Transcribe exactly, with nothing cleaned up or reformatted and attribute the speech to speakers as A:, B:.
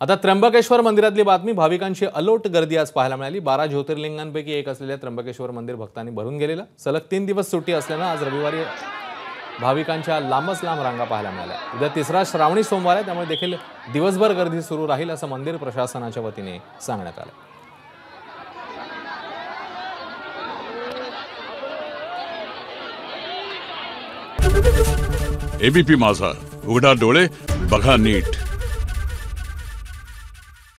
A: आता त्र्यंबकेश्वर मंदिरातली बातमी, भाविकांची अलोट गर्दी आज पाहायला मिळाली। बारा ज्योतिर्लिंगांपैकी एक असलेल्या त्र्यंबकेश्वर मंदिर भक्तांनी भरून गेलेलं। सलग तीन दिवस सुट्टी असल्यानं आज रविवारी भाविकांच्या लांबच लांब रांगा पाहायला मिळाल्या। उद्या तिसरा श्रावणी सोमवार आहे, त्यामुळे देखील दिवसभर गर्दी सुरू राहील असं मंदिर प्रशासनाच्या वतीने सांगण्यात आलं।
B: एबीपी माझा, उघडा डोळे बघा नीट।